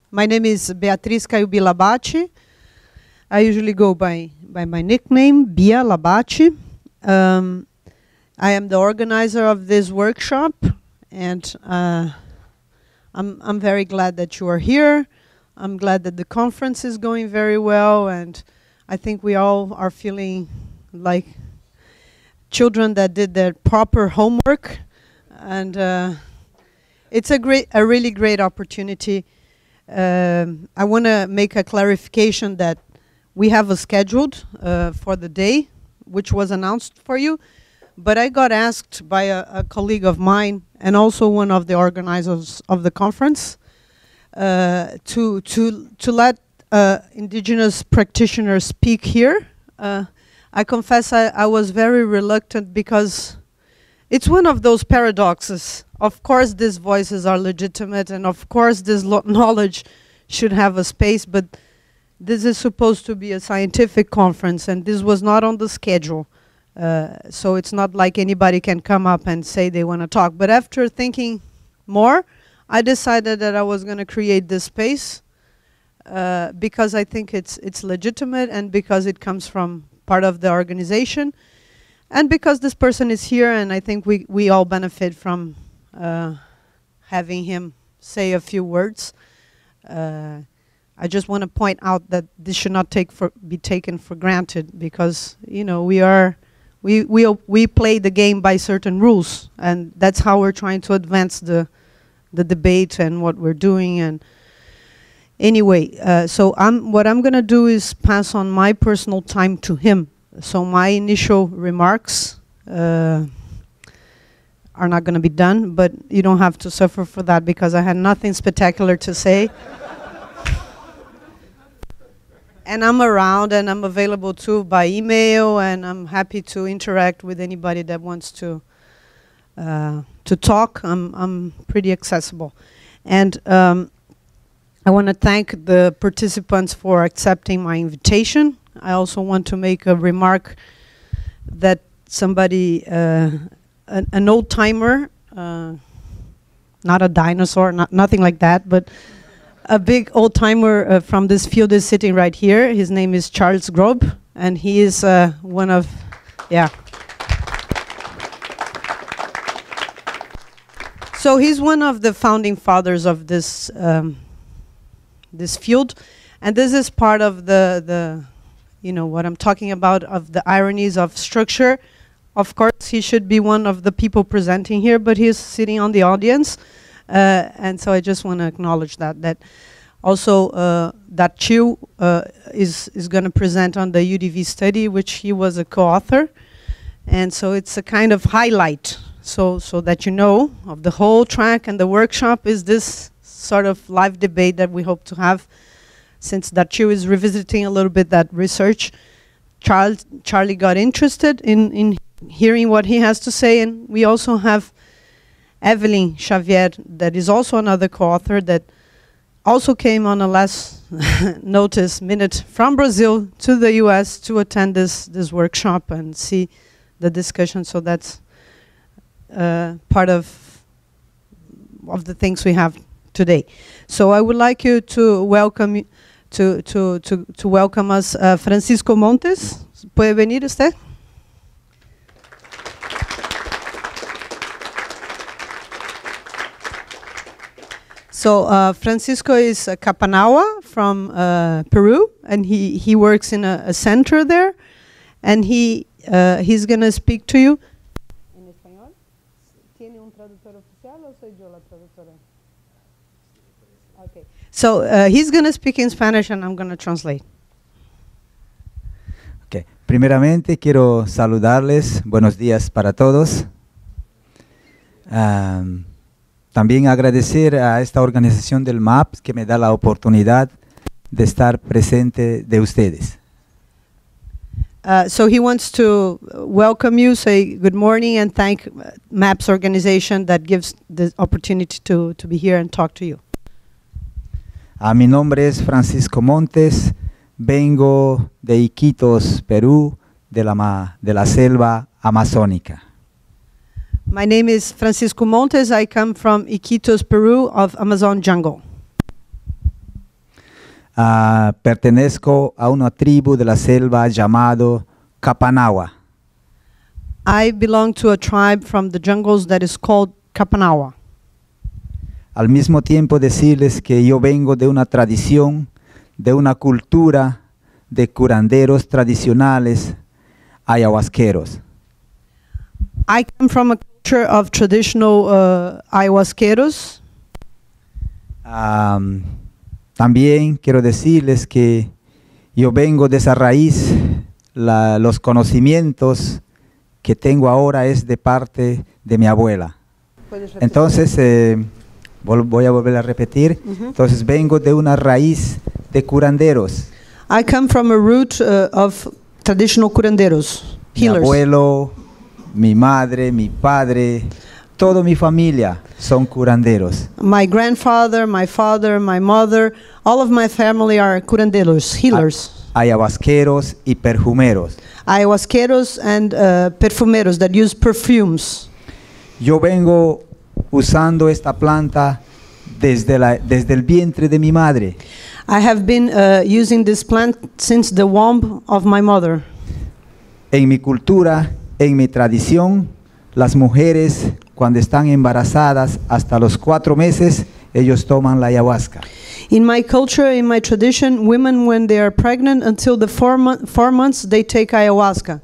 My name is Beatriz Caiubi Labate. I usually go by my nickname, Bia Labate. I am the organizer of this workshop, and I'm very glad that you are here. I'm glad that the conference is going very well, and I think we all are feeling like children that did their proper homework, and it's a really great opportunity. I want to make a clarification that we have a scheduled for the day, which was announced for you, but I got asked by a colleague of mine and also one of the organizers of the conference to let indigenous practitioners speak here. I confess I was very reluctant because it's one of those paradoxes. Of course these voices are legitimate, and of course this knowledge should have a space, but this is supposed to be a scientific conference, and this was not on the schedule. So it's not like anybody can come up and say they want to talk. But after thinking more, I decided that I was going to create this space because I think it's legitimate, and because it comes from part of the organization, and because this person is here, and I think we all benefit from having him say a few words. I just want to point out that this should not be taken for granted, because we play the game by certain rules, and that's how we're trying to advance the debate and what we're doing. And anyway, so what I'm going to do is pass on my personal time to him. So my initial remarks are not going to be done, but you don't have to suffer for that, because I had nothing spectacular to say. And I'm around, and I'm available too by email, and I'm happy to interact with anybody that wants to talk. I'm pretty accessible. And I want to thank the participants for accepting my invitation. I also want to make a remark that somebody, an old timer, not a dinosaur, nothing like that, but a big old timer from this field is sitting right here. His name is Charles Grob, and he is one of, yeah. So he's one of the founding fathers of this this field, and this is part of the what I'm talking about, of the ironies of structure. Of course, he should be one of the people presenting here, but he's sitting on the audience. And so I just want to acknowledge that also that Chiu is going to present on the UDV study, which he was a co-author, and so it's a kind of highlight, so that you know of the whole track. And the workshop is this sort of live debate that we hope to have, since that Chiu is revisiting a little bit that research. Charlie got interested in hearing what he has to say, and we also have Evelyn Xavier, that is also another co-author, that also came on a last notice minute from Brazil to the US to attend this workshop and see the discussion. So that's part of the things we have today. So I would like you to welcome welcome us Francisco Montes. ¿Puede venir usted? So Francisco is a Kapanawa from Peru, and he works in a center there, and he's going to speak to you. ¿En español? ¿Tiene un traductor oficial o soy yo la traductora? Okay. So he's going to speak in Spanish, and I'm going to translate. Okay. Primeramente quiero saludarles. Buenos días para todos. También agradecer a esta organización del MAP que me da la oportunidad de estar presente de ustedes. So he wants to welcome you, say good morning, and thank MAP's organization that gives the opportunity to be here and talk to you. Mi nombre es Francisco Montes, vengo de Iquitos, Perú, de la selva amazónica. My name is Francisco Montes. I come from Iquitos, Peru, of Amazon jungle. pertenezco a una tribu de la selva llamado Kapanawa. I belong to a tribe from the jungles that is called Kapanawa. Al mismo tiempo decirles que yo vengo de una tradición, de una cultura de curanderos tradicionales ayahuasqueros. I come from a culture of traditional ayahuasqueros. También quiero decirles que yo vengo de esa raíz, los conocimientos que tengo ahora es de parte de mi abuela. Entonces, voy a volver a repetir, entonces vengo de una raíz de curanderos. I come from a root of traditional curanderos, healers. Mi abuelo, mi madre, mi padre, toda mi familia son curanderos. My grandfather, my father, my mother, all of my family are curanderos, healers. Ayahuasqueros y perfumeros. Ayahuasqueros and perfumeros that use perfumes. Yo vengo usando esta planta desde el vientre de mi madre. I have been using this plant since the womb of my mother. En mi cultura, en mi tradición, las mujeres cuando están embarazadas hasta los 4 meses, ellos toman la ayahuasca. In my culture, in my tradition, women when they are pregnant until the 4 months, they take ayahuasca.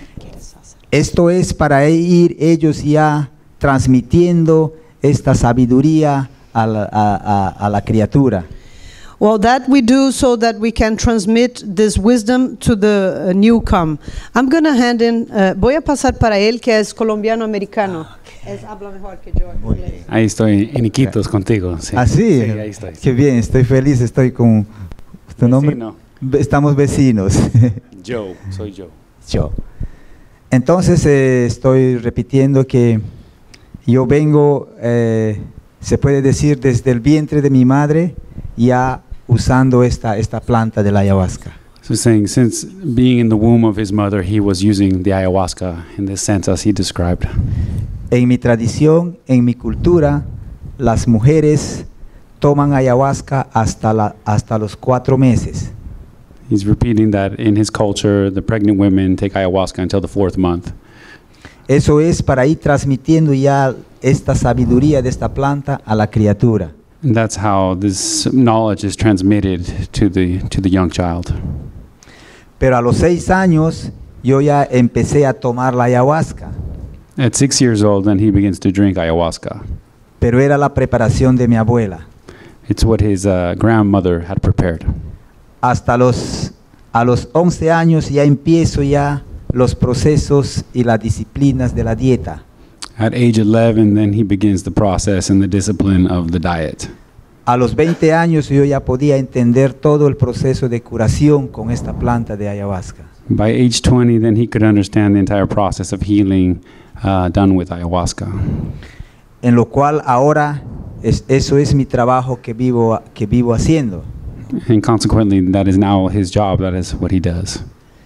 Esto es para ir ellos ya transmitiendo esta sabiduría a la criatura. Well, that we do so that we can transmit this wisdom to the newcomer. I'm going to hand in, voy a pasar para él que es colombiano-americano. Habla mejor que yo. Ahí estoy en Iquitos contigo. Sí. ¿Ah, sí? Sí, ahí estoy. Qué bien, estoy feliz, estoy con tu nombre. Estamos vecinos. Joe, soy Joe. Yo. Entonces estoy repitiendo que yo vengo, se puede decir, desde el vientre de mi madre, ya usando esta planta de la ayahuasca. So saying, since being in the womb of his mother, he was using the ayahuasca in this sense as he described. En mi tradición, en mi cultura, las mujeres toman ayahuasca hasta los 4 meses. He's repeating that in his culture, the pregnant women take ayahuasca until the 4th month. Eso es para ir transmitiendo ya esta sabiduría de esta planta a la criatura. And that's how this knowledge is transmitted to the young child. Pero a los 6 años yo ya empecé a tomar la ayahuasca. At 6 years old, then he begins to drink ayahuasca. Pero era la preparación de mi abuela. It's what his grandmother had prepared. A los 11 años ya empiezo ya los procesos y las disciplinas de la dieta. At age 11, then he begins the process and the discipline of the diet. A los 20 años yo ya podía entender todo el proceso de curación con esta planta de ayahuasca. By age 20, then he could understand the entire process of healing done with ayahuasca. En lo cual ahora eso es mi trabajo que vivo haciendo. And consequently, that is now his job. That is what he does.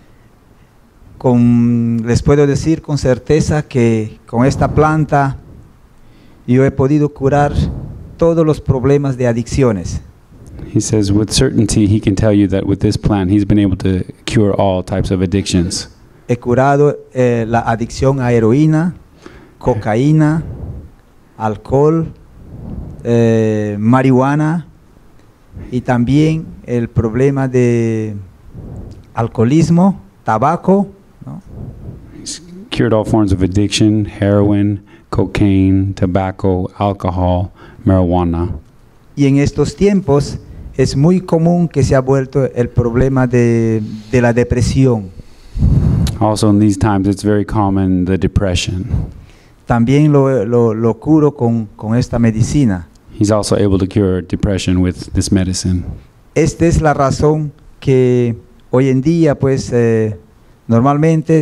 Les puedo decir con certeza que con esta planta yo he podido curar todos los problemas de adicciones. He says with certainty he can tell you that with this plant he's been able to cure all types of addictions. He curado la adicción a heroína, cocaína, alcohol, marihuana y también el problema de alcoholismo, tabaco. ¿No? He's cured all forms of addiction, heroin, cocaine, tobacco, alcohol, marijuana. Y en estos tiempos es muy común que se ha vuelto el problema de la depresión. Also in these times it's very common, the depression. También lo curo con esta medicina. He's also able to cure depression with this medicine. Esta es la razón que hoy en día pues normalmente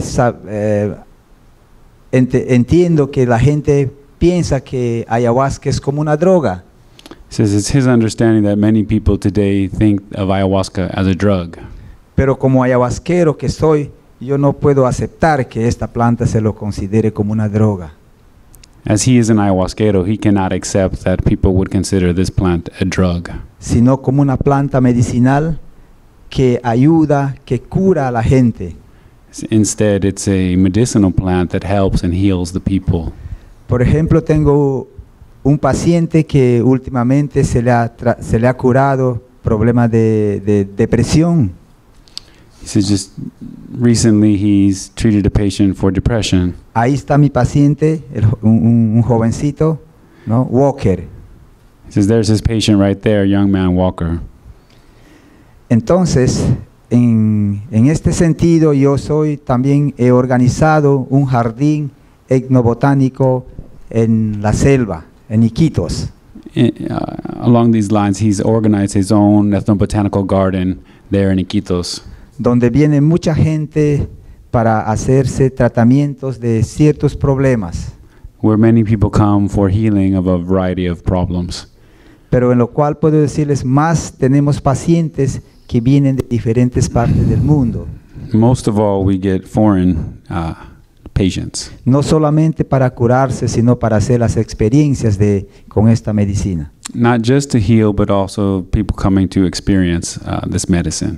entiendo que la gente piensa que ayahuasca es como una droga. He says it's his understanding that many people today think of ayahuasca as a drug. Pero como ayahuasquero que soy, yo no puedo aceptar que esta planta se lo considere como una droga. As he is an ayahuasquero, he cannot accept that people would consider this plant a drug. sino como una planta medicinal que ayuda, que cura a la gente. Instead, it's a medicinal plant that helps and heals the people. Por ejemplo, tengo un paciente que últimamente se le ha curado problemas de depresión. He says just recently he's treated a patient for depression. Ahí está mi paciente, un jovencito, ¿no? Walker. He says there's his patient right there, young man Walker. Entonces, en este sentido, yo también he organizado un jardín etnobotánico en la selva, en Iquitos. Along these lines, he's organized his own ethnobotanical garden there in Iquitos, donde viene mucha gente para hacerse tratamientos de ciertos problemas, where many people come for healing of a variety of problems. pero en lo cual puedo decirles más, tenemos pacientes que vienen de diferentes partes del mundo. Most of all, we get foreign patients, No solamente para curarse, sino para hacer las experiencias con esta medicina. not just to heal, but also people coming to experience this medicine.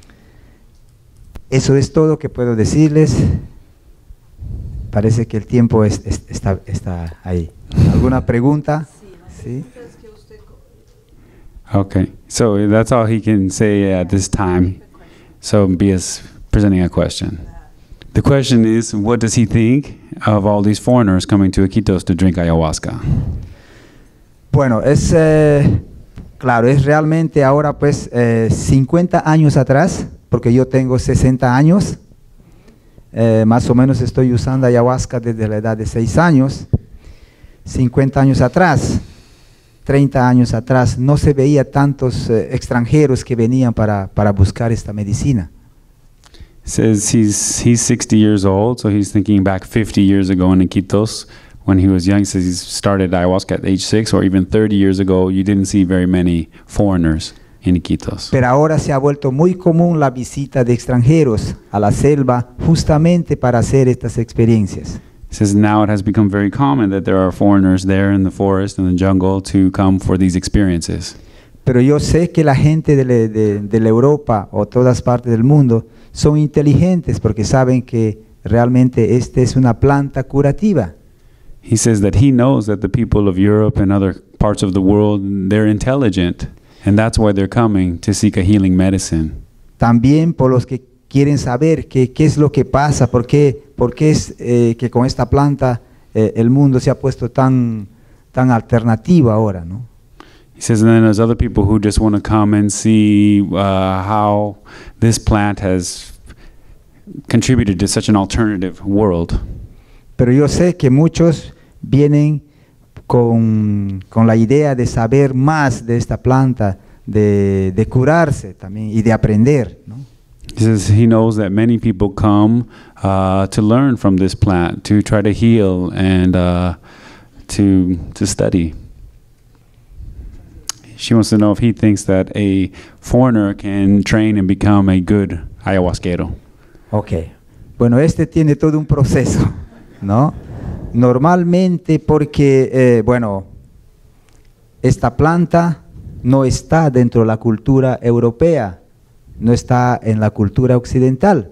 Eso es todo que puedo decirles. Parece que el tiempo está ahí. ¿Alguna pregunta? Sí. Okay, so that's all he can say at this time. So B is presenting a question. The question is, what does he think of all these foreigners coming to Iquitos to drink ayahuasca? Bueno, claro, es realmente ahora pues 50 años atrás, porque yo tengo 60 años, más o menos estoy usando ayahuasca desde la edad de 6 años, 50 años atrás, 30 años atrás, no se veía tantos extranjeros que venían para buscar esta medicina. Says he's 60 years old, so he's thinking back 50 years ago in Iquitos when he was young. He says he started ayahuasca at age 6, or even 30 years ago, you didn't see very many foreigners in Iquitos. Pero ahora se ha vuelto muy común la visita de extranjeros a la selva justamente para hacer estas experiencias. He says now it has become very common that there are foreigners there in the forest and the jungle to come for these experiences. Pero yo sé que la gente de la Europa o todas partes del mundo son inteligentes porque saben que realmente esta es una planta curativa. He says that he knows that the people of Europe and other parts of the world, they're intelligent, and that's why they're coming to seek a healing medicine. También por los que quieren saber qué es lo que pasa, por qué es que con esta planta el mundo se ha puesto tan alternativo ahora, ¿no? He says, and then there's other people who just want to come and see how this plant has contributed to such an alternative world. Pero yo sé que muchos vienen con la idea de saber más de esta planta, de curarse también y de aprender, ¿no? He says he knows that many people come to learn from this plant, to try to heal and to study. She wants to know if he thinks that a foreigner can train and become a good ayahuasquero. Ok. Bueno, tiene todo un proceso, ¿no? Normalmente porque, bueno, esta planta no está dentro de la cultura europea, no está en la cultura occidental.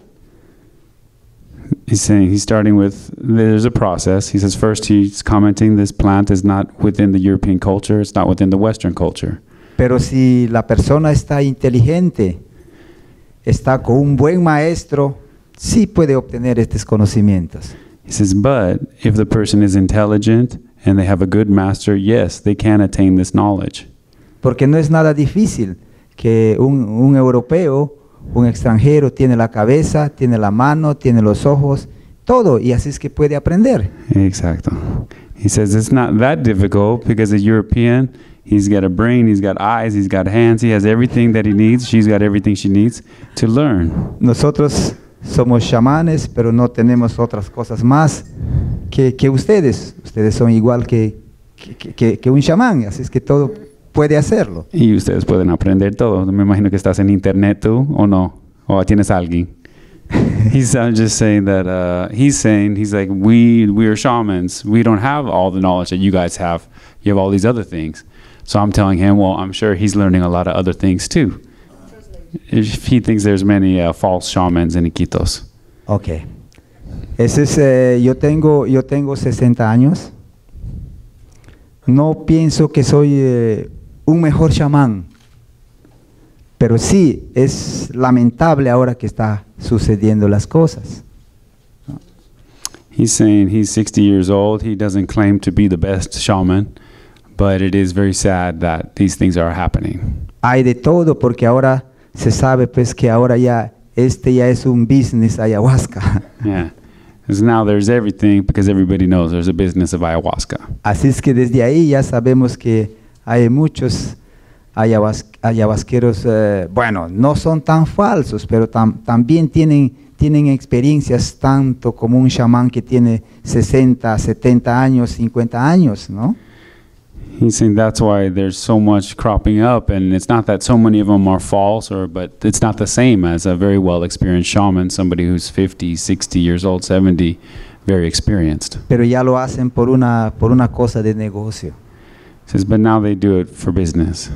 He's saying he's starting with, there's a process. He says first he's commenting this plant is not within the European culture, it's not within the Western culture. Pero si la persona está inteligente, está con un buen maestro, sí puede obtener estos conocimientos. He says, but if the person is intelligent and they have a good master, yes, they can attain this knowledge. Porque no es nada difícil que un europeo, un extranjero, tiene la cabeza, tiene la mano, tiene los ojos, todo, y así es que puede aprender. Exacto. He says it's not that difficult because a European, he's got a brain, he's got eyes, he's got hands, he has everything that he needs, she's got everything she needs to learn. Nosotros somos chamanes, pero no tenemos otras cosas más que ustedes. Ustedes son igual que un chamán, así es que todo puede hacerlo. Y ustedes pueden aprender todo. Me imagino que estás en internet tú, o no, o tienes a alguien. He's just saying that he's like we are shamans. We don't have all the knowledge that you guys have. You have all these other things. So I'm telling him, well, I'm sure he's learning a lot of other things too. If he thinks there's many false shamans in Iquitos. Ok. Ese es, yo tengo 60 años. No pienso que soy un mejor chamán, pero sí es lamentable ahora que está sucediendo las cosas. He's saying he's 60 years old. He doesn't claim to be the best shaman, but it is very sad that these things are happening. Hay de todo porque ahora se sabe pues que ahora ya es un business ayahuasca. Yeah. Because now there's everything because everybody knows there's a business of ayahuasca. Así es que desde ahí ya sabemos que hay muchos ayahuasqueros, bueno, no son tan falsos, pero también tienen experiencias tanto como un chamán que tiene 60, 70 años, 50 años, ¿no? He's saying that's why there's so much cropping up, and it's not that so many of them are false, but it's not the same as a very well-experienced shaman, somebody who's 50, 60 years old, 70, very experienced. Pero ya lo hacen por una cosa de negocio. Says, but now they do it for business.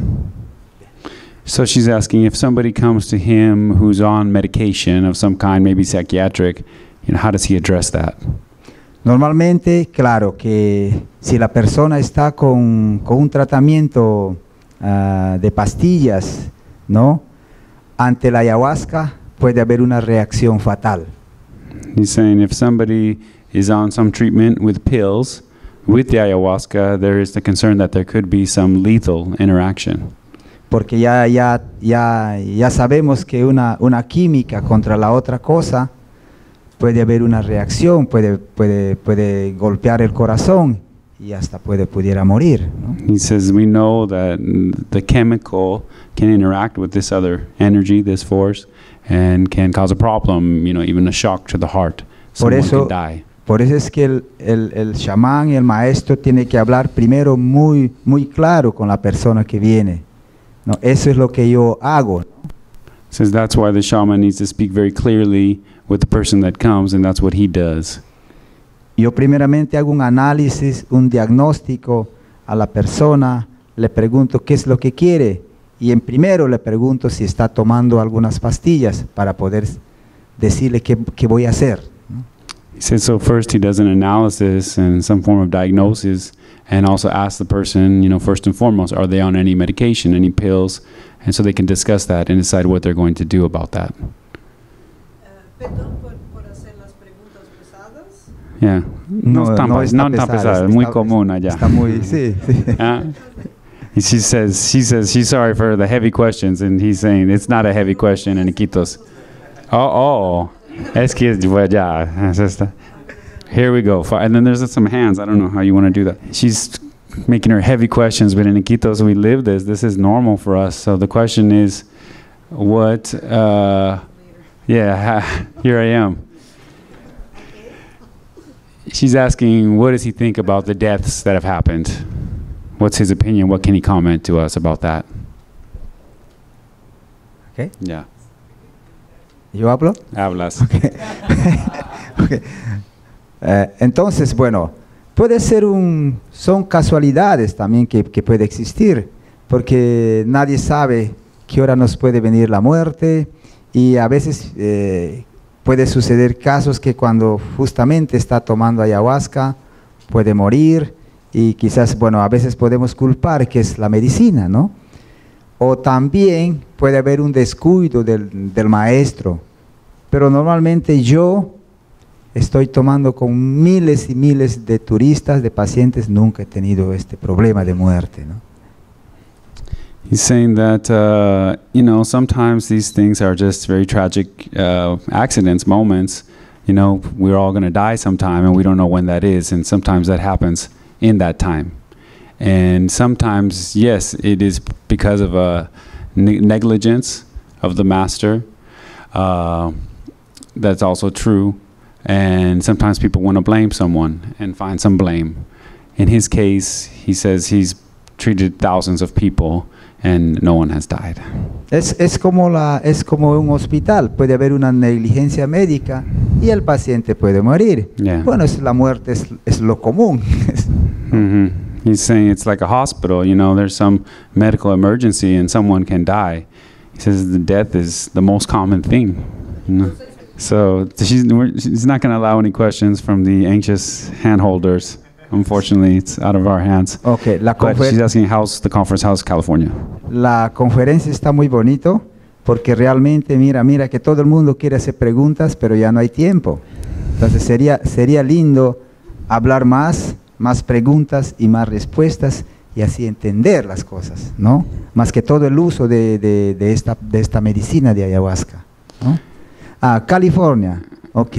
So she's asking if somebody comes to him who's on medication of some kind, maybe psychiatric, how does he address that? Normalmente, claro, que si la persona está con un tratamiento de pastillas, ¿no? Ante la ayahuasca puede haber una reacción fatal. He's saying if somebody is on some treatment with pills, with the ayahuasca, there is the concern that there could be some lethal interaction. Porque ya sabemos que una química contra la otra cosa puede haber una reacción, puede golpear el corazón y hasta pudiera morir, ¿no? He says we know that the chemical can interact with this other energy, this force, and can cause a problem, even a shock to the heart. Someone can die. Por eso es que el chamán y el maestro tiene que hablar primero muy claro con la persona que viene. No, eso es lo que yo hago, ¿no? Says that's why the shaman needs to speak very clearly with the person that comes, and that's what he does. Yo primeramente hago un análisis, un diagnóstico a la persona, le pregunto qué es lo que quiere y en primero le pregunto si está tomando algunas pastillas para poder decirle qué voy a hacer, ¿no? He says so first he does an analysis and some form of diagnosis and also asks the person, first and foremost, are they on any medication, any pills? And so they can discuss that and decide what they're going to do about that. Perdón por hacer las preguntas pesadas. Yeah. No tan pesada, es muy común allá. Está muy, sí. She says she's sorry for the heavy questions, and he's saying it's not a heavy question in Iquitos. Es que ya. Here we go. And then there's some hands. I don't know how you want to do that. She's making her heavy questions, but in Iquitos we live this. This is normal for us. So the question is, what? Here I am. She's asking, what does he think about the deaths that have happened? What's his opinion? What can he comment to us about that? Okay. Yeah. ¿Yo hablo? Hablas. Okay. Okay. Entonces, bueno, son casualidades también que puede existir, porque nadie sabe qué hora nos puede venir la muerte y a veces puede suceder casos que cuando justamente está tomando ayahuasca puede morir y quizás, a veces podemos culpar que es la medicina, ¿no? O también puede haber un descuido del maestro, pero normalmente yo estoy tomando con miles y miles de turistas, de pacientes, nunca he tenido este problema de muerte, ¿no? He's saying that, sometimes these things are just very tragic accidents, moments. We're all going to die sometime, and we don't know when that is, and sometimes that happens in that time. And sometimes, yes, it is because of a negligence of the master. That's also true. And sometimes people want to blame someone and find some blame. In his case, he says he's treated thousands of people and no one has died. Es como un hospital, puede haber una negligencia médica y el paciente puede morir. Yeah. Bueno, la muerte es lo común. Mm-hmm. He's saying it's like a hospital, you know, there's some medical emergency and someone can die. He says the death is the most common thing. You know? So she's not going to allow any questions from the anxious hand holders. Unfortunately, it's out of our hands. Okay, But she's asking how's the conference, how's California? La conferencia está muy bonito porque realmente mira que todo el mundo quiere hacer preguntas, pero ya no hay tiempo. Entonces sería lindo hablar más preguntas y más respuestas y así entender las cosas, ¿no? Más que todo el uso de esta medicina de ayahuasca, ¿no? California, ok.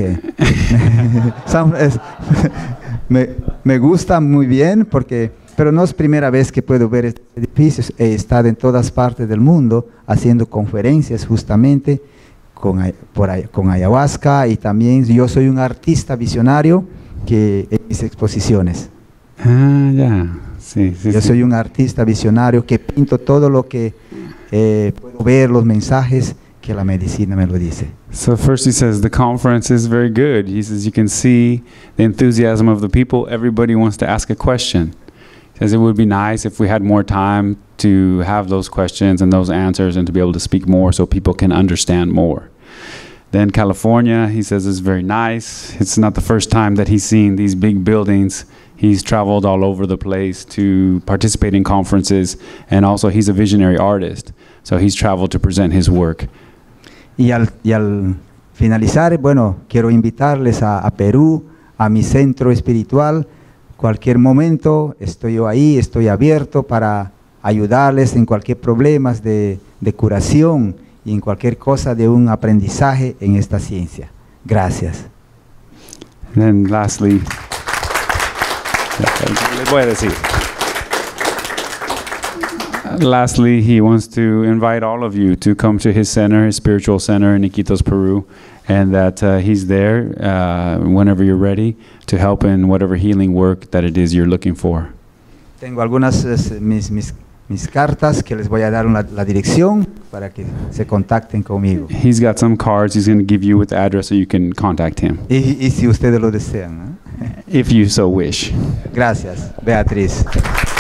me gusta muy bien pero no es primera vez que puedo ver estos edificios. He estado en todas partes del mundo haciendo conferencias justamente con ayahuasca, y también yo soy un artista visionario que en mis exposiciones. Ya. Sí. Yo soy un artista visionario que pinto todo lo que puedo ver, los mensajes que la medicina me lo dice. So first he says the conference is very good. He says you can see the enthusiasm of the people. Everybody wants to ask a question. He says it would be nice if we had more time to have those questions and those answers and to be able to speak more so people can understand more. Then California, he says, is very nice. It's not the first time that he's seen these big buildings. He's traveled all over the place to participate in conferences, and also he's a visionary artist. So he's traveled to present his work. Y al finalizar, bueno, quiero invitarles a Perú, a mi centro espiritual. Cualquier momento estoy yo ahí, estoy abierto para ayudarles en cualquier problema de curación y en cualquier cosa de un aprendizaje en esta ciencia. Gracias. And then lastly, les voy a decir. Lastly, he wants to invite all of you to come to his center, his spiritual center in Iquitos, Peru, and that he's there whenever you're ready to help in whatever healing work that it is you're looking for. Tengo algunas mis cartas que les voy a dar la dirección para que se contacten conmigo. He's got some cards he's going to give you with the address so you can contact him. Y si ustedes lo desean, ¿eh? If you so wish. Gracias, Beatriz.